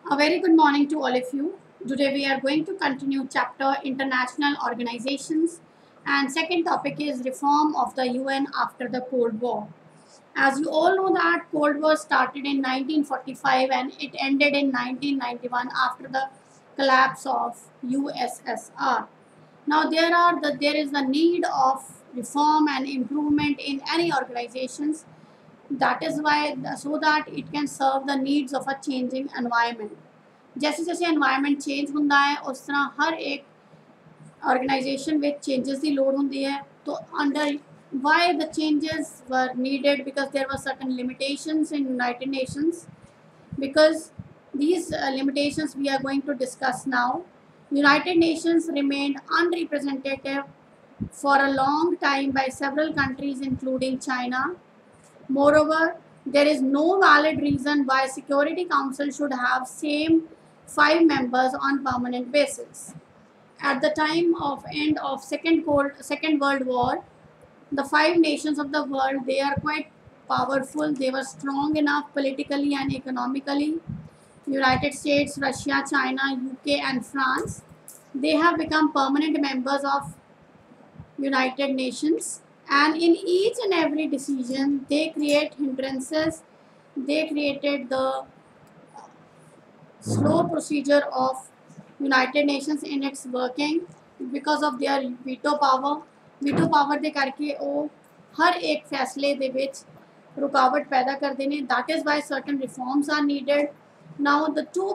A very good morning to all of you. Today we are going to continue chapter International Organizations, and second topic is reform of the UN after the Cold War. As you all know that Cold War started in 1945 and it ended in 1991 after the collapse of USSR. Now there is the need of reform and improvement in any organizations. That is why so that it can serve the needs of a changing environment. जैसे जैसे environment change ਹੁੰਦਾ है ਉਸ ਤਰ੍ਹਾਂ ਹਰ ਇੱਕ organisation ਵਿੱਚ changes ਦੀ ਲੋੜ ਹੁੰਦੀ ਹੈ तो under why the changes were needed because there were certain limitations in United Nations because these limitations we are going to discuss now. United Nations remained unrepresentative for a long time by several countries including China. Moreover, there is no valid reason why Security Council should have same 5 members on permanent basis. At the time of end of Second World War, the 5 nations of the world, they are quite powerful. They were strong enough politically and economically. United States, Russia, China, UK, and France. They have become permanent members of United Nations, and in each and every decision, they create hindrances. They created the slow procedure of United Nations in its working because of their veto power. Veto power ਦੇ ਕਰਕੇ ਉਹ ਹਰ ਇੱਕ ਫੈਸਲੇ ਦੇ ਵਿੱਚ ਰੁਕਾਵਟ ਪੈਦਾ ਕਰਦੇ ਨੇ. That is why certain reforms are needed. Now the two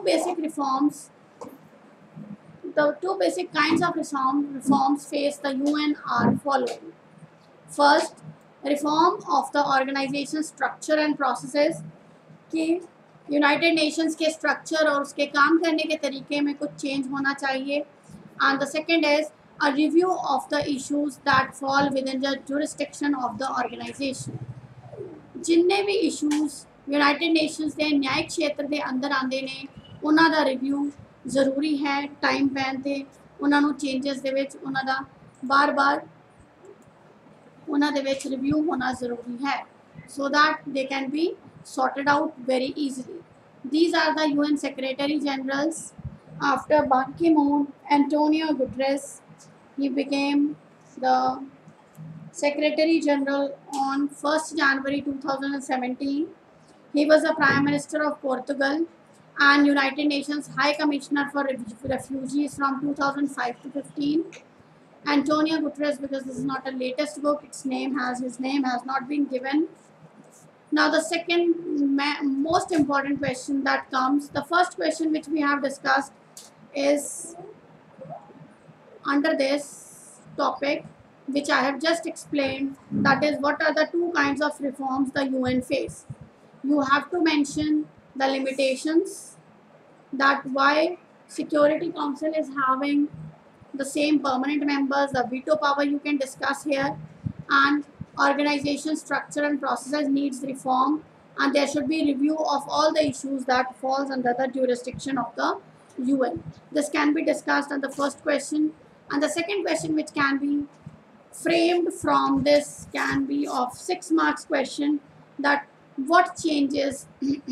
basic kinds of reforms face the UN are following. First, reform of the organization structure and processes कि यूनाइटेड नेशंस के स्ट्रक्चर और उसके काम करने के तरीके में कुछ चेंज होना चाहिए. And the second is a review of the issues that fall within the jurisdiction of the organisation. जिन्ने भी इशूज यूनाइटेड नेशंस के न्यायिक क्षेत्र के अंदर आते हैं उन्हों का रिव्यू जरूरी है. टाइम पैन से उन्होंने चेंजेस के बार बार उन्होंने रिव्यू होना जरूरी है so that they can be sorted out very easily. These are the UN Secretary Generals. After Ban Ki-moon, Antonio Guterres, he became the Secretary General on 1st January 2017. He was the Prime Minister of Portugal and United Nations High Commissioner for Refugees from 2005 to 15. Antonio Guterres, because this is not a latest book, his name has not been given. Now the second most important question that comes, the first question which we have discussed is under this topic which I have just explained, that is what are the two kinds of reforms the UN face. You have to mention the limitations, that why Security Council is having the same permanent members, the veto power you can discuss here, and organization structure and processes needs reform, and there should be review of all the issues that falls under the jurisdiction of the UN. This can be discussed on the first question, and the second question which can be framed from this can be of 6 marks question, that what changes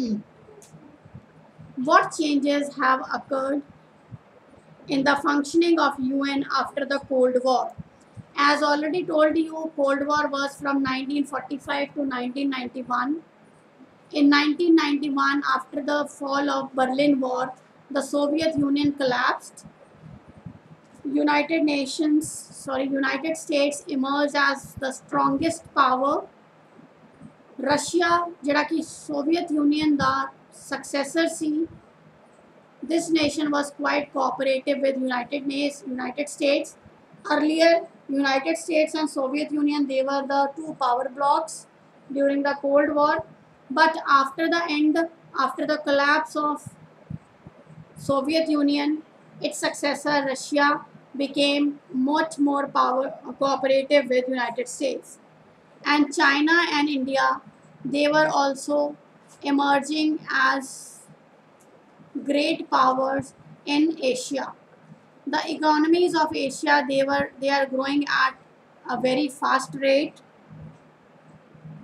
what changes have occurred in the functioning of UN after the Cold War. As already told you, Cold War was from 1945 to 1991. In 1991, after the fall of Berlin Wall, the Soviet Union collapsed. United States emerged as the strongest power. Russia, ਜਿਹੜਾ कि Soviet Union the successor C, this nation was quite cooperative with United States. Earlier, United States and Soviet Union, they were the two power blocks during the Cold War. But after the collapse of Soviet Union, its successor Russia became much more cooperative with United States. And China and India, they were also emerging as great powers in Asia. The economies of Asia, they are growing at a very fast rate.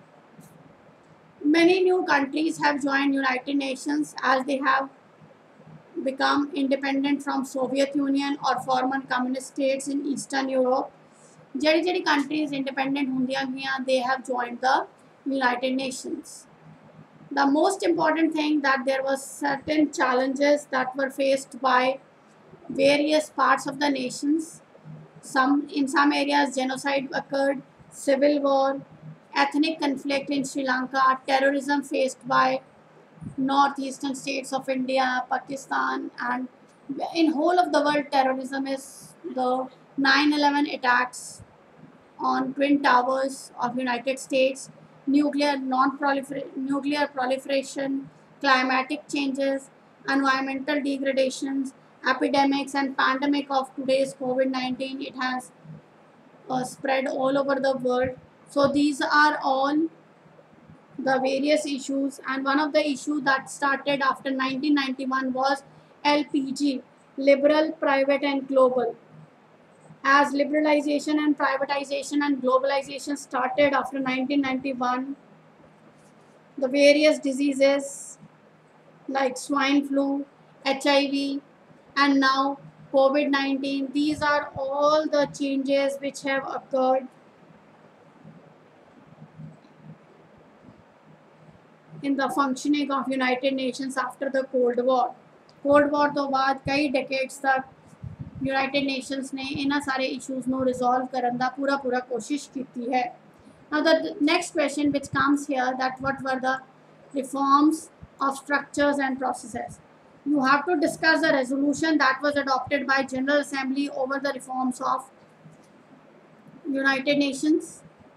Many new countries have joined United Nations as they have become independent from Soviet Union or former communist states in Eastern Europe. ਜਿਹੜੀ countries independent ਹੁੰਦੀਆਂ ਗਈਆਂ, they have joined the United Nations. The most important thing that there was certain challenges that were faced by various parts of the nations. In some areas genocide occurred, civil war, ethnic conflict in Sri Lanka, terrorism faced by northeastern states of India, Pakistan, and in whole of the world terrorism is the 9/11 attacks on Twin Towers of United States, nuclear proliferation, climatic changes, environmental degradations, epidemics and pandemic of today's COVID-19. It has spread all over the world. So these are all the various issues, and one of the issues that started after 1991 was LPG, liberal, private and global. As liberalization and privatization and globalization started after 1991, the various diseases like swine flu, HIV, and now COVID-19, these are all the changes which have occurred in the functioning of United Nations after the Cold War. Cold War ਤੋਂ ਬਾਅਦ ਕਈ decades ਤੱਕ United Nations ਨੇ ਇਹਨਾਂ ਸਾਰੇ issues ਨੂੰ resolve ਕਰਨ ਦਾ ਪੂਰਾ ਕੋਸ਼ਿਸ਼ ਕੀਤੀ ਹੈ. Now the next question which comes here, that what were the reforms of structures and processes. You have to discuss the resolution that was adopted by General Assembly over the reforms of United Nations.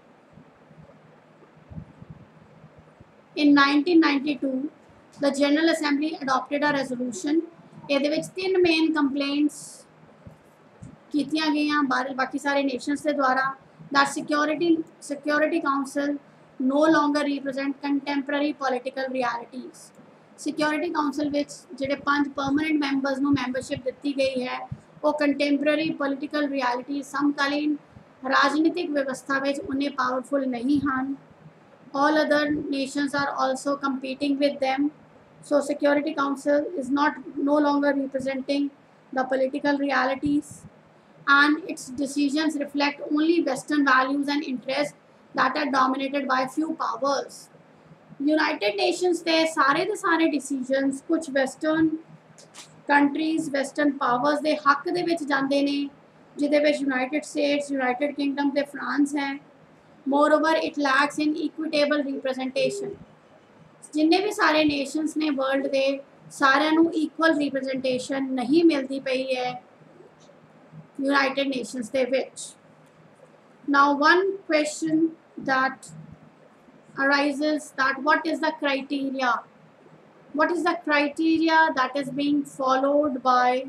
In 1992, the General Assembly adopted a resolution. ਇਹਦੇ ਵਿੱਚ ਤਿੰਨ main complaints ਕੀਤੀਆਂ ਗਈਆਂ ਬਾਕੀ ਸਾਰੇ nations ਦੇ ਦੁਆਰਾ, that Security Council no longer represent contemporary political realities. Security Council ਵਿੱਚ ਜਿਹੜੇ 5 permanent members ਨੂੰ membership ਦਿੱਤੀ ਗਈ ਹੈ, ਉਹ contemporary political realities ਸਮਕਾਲੀਨ ਰਾਜਨੀਤਿਕ ਵਿਵਸਥਾ ਵਿੱਚ ਉਨੇ powerful ਨਹੀਂ ਹਨ. All other nations are also competing with them. So Security Council is no longer representing the political realities, and its decisions reflect only Western values and interests that are dominated by few powers. United Nations ਦੇ ਸਾਰੇ decisions कुछ Western countries, Western powers ਦੇ ਹੱਕ ਦੇ ਵਿੱਚ ਜਾਂਦੇ ਨੇ, ਜਿਹਦੇ ਵਿੱਚ United States, United Kingdom ਤੇ France ਹੈ. Moreover, it lacks in equitable representation. जिन्ने भी सारे nations ने world ਦੇ ਸਾਰਿਆਂ ਨੂੰ equal representation नहीं मिलती पई है United Nations ਦੇ ਵਿੱਚ. Now one question that arises, that what is the criteria? What is the criteria that is being followed by?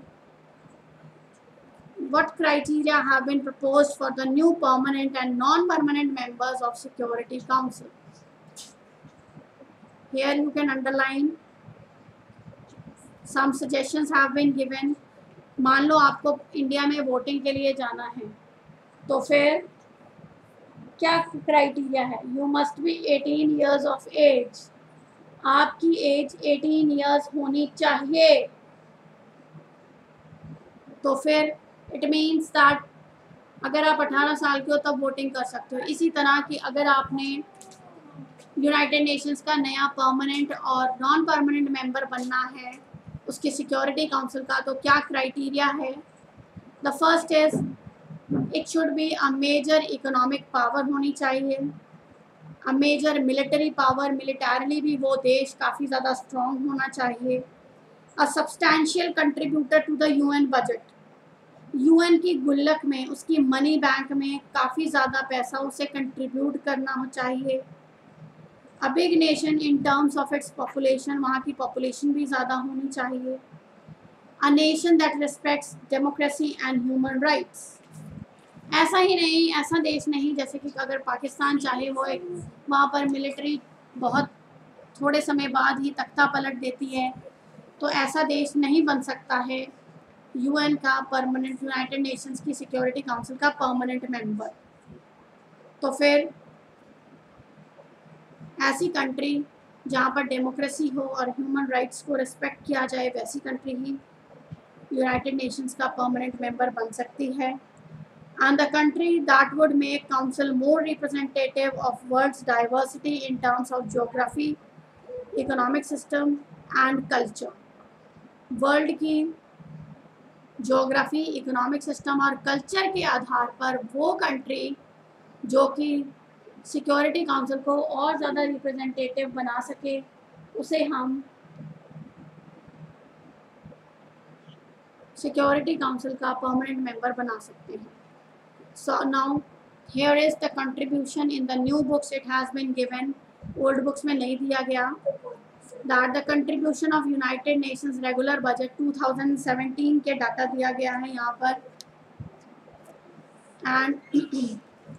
What criteria have been proposed for the new permanent and non-permanent members of Security Council? Here you can underline. Some suggestions have been given. मान लो आपको India में voting के लिए जाना है, तो फिर क्या क्राइटेरिया है? You must be 18 years of age. आपकी एज 18 years होनी चाहिए. तो फिर इट मीन्स दैट अगर आप 18 साल के हो तब वोटिंग कर सकते हो. इसी तरह की अगर आपने यूनाइटेड नेशंस का नया परमानेंट और नॉन परमानेंट मेंबर बनना है उसके सिक्योरिटी काउंसिल का, तो क्या क्राइटेरिया है? The first is it should be a major economic power होनी चाहिए, a major military power, militarily भी वो देश काफ़ी ज़्यादा स्ट्रॉन्ग होना चाहिए. A substantial contributor to the UN budget. UN की गुल्लक में, उसकी मनी बैंक में काफ़ी ज़्यादा पैसा उसे कंट्रीब्यूट करना हो चाहिए. A big nation in terms of its population, वहाँ की पॉपुलेशन भी ज़्यादा होनी चाहिए. A nation that respects democracy and human rights. ऐसा ही नहीं, ऐसा देश नहीं जैसे कि अगर पाकिस्तान चाहे वो एक वहाँ पर मिलिट्री बहुत थोड़े समय बाद ही तख्ता पलट देती है, तो ऐसा देश नहीं बन सकता है यूएन का परमानेंट, यूनाइटेड नेशंस की सिक्योरिटी काउंसिल का परमानेंट मेंबर. तो फिर ऐसी कंट्री जहाँ पर डेमोक्रेसी हो और ह्यूमन राइट्स को रिस्पेक्ट किया जाए, वैसी कंट्री ही यूनाइटेड नेशंस का परमानेंट मेंबर बन सकती है। And the country that would make council more representative of world's diversity in terms of geography, economic system and culture. World की ज्योग्राफी, इकोनॉमिक सिस्टम और कल्चर के आधार पर वो कंट्री जो कि सिक्योरिटी काउंसिल को और ज़्यादा रिप्रेजेंटेटिव बना सके, उसे हम सिक्योरिटी काउंसिल का परमानेंट मेंबर बना सकते हैं। So now here is the contribution in the new books it has been given, old books में नहीं दिया गया। That the contribution of United Nations regular budget 2017 के डाटा दिया गया है यहाँ पर। And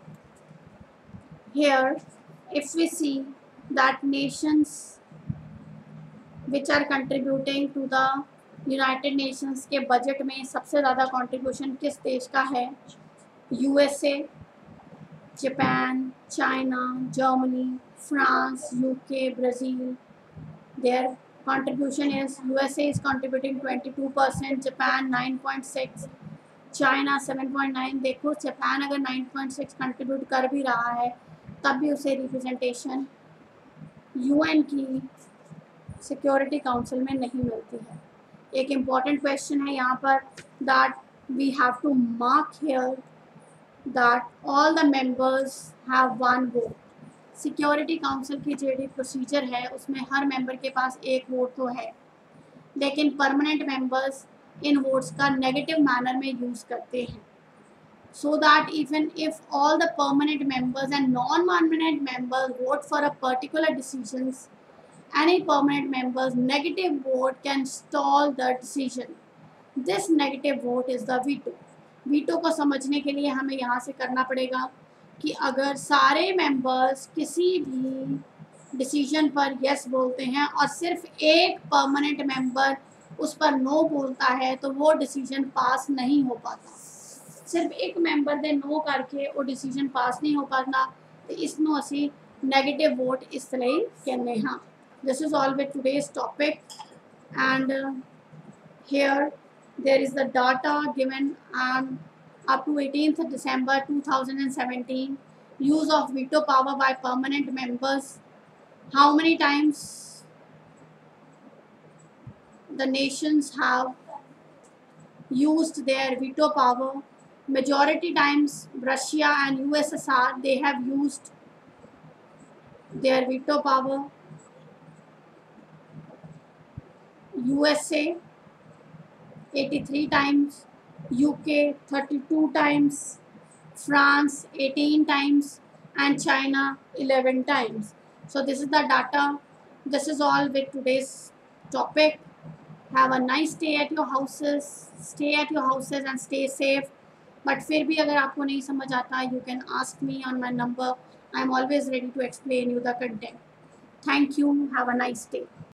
here if we see that nations which are contributing to the United Nations के बजट में सबसे ज़्यादा कंट्रीब्यूशन किस देश का है? USA, Japan, China, Germany, France, UK, Brazil. Their contribution is USA is contributing 22%, Japan 9.6, China 7.9। देखो Japan अगर 9.6 कंट्रीब्यूट कर भी रहा है तब भी उसे रिप्रेजेंटेशन यूएन की सिक्योरिटी काउंसिल में नहीं मिलती है। एक इम्पॉर्टेंट क्वेश्चन है यहाँ पर, that we have to mark here that all the members have one vote. Security council की जो प्रोसीजर है उसमें हर मेंबर के पास एक वोट तो है, लेकिन परमानेंट मेंबर्स इन वोट्स का नेगेटिव मैनर में यूज़ करते हैं, so that even if all the permanent members and non-permanent members vote for a particular decisions, any permanent member's negative vote can stall the decision. This negative vote is the veto. veto को समझने के लिए हमें यहाँ से करना पड़ेगा कि अगर सारे मेंबर्स किसी भी डिसीजन पर यस बोलते हैं और सिर्फ एक परमानेंट मेंबर उस पर नो बोलता है तो वो डिसीजन पास नहीं हो पाता। सिर्फ एक मैंबर दे नो करके वो डिसीजन पास नहीं हो पाता, तो इसमें असी नेगेटिव वोट इस तरह कहने हाँ। This is all with today's topic and here there is the data given and up to 18th December 2017, use of veto power by permanent members. How many times the nations have used their veto power? Majority times Russia and USSR, they have used their veto power. USA 83 times, UK 32 times, France 18 times and China 11 times. So this is the data. This is all with today's topic. Have a nice day at your houses. Stay at your houses and stay safe. But फिर भी अगर आपको नहीं समझ आता, you can ask me on my number. I am always ready to explain you the content. Thank you. Have a nice day.